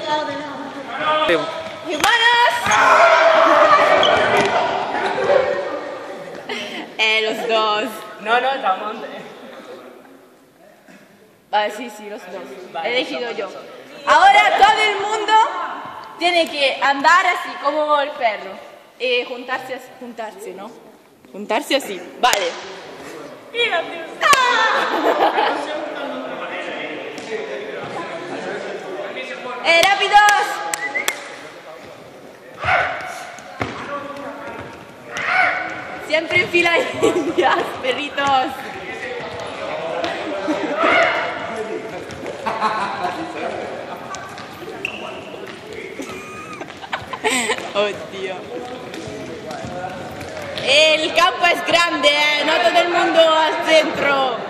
¡Humanos! Los dos. No, estamos. Vale, sí, los dos. He elegido yo. Ahora todo el mundo tiene que andar así como el perro. Juntarse, ¿no? Juntarse así. Vale. ¡Rápidos! Siempre en fila indias, perritos. Oh, tío. El campo es grande, no todo el mundo al centro.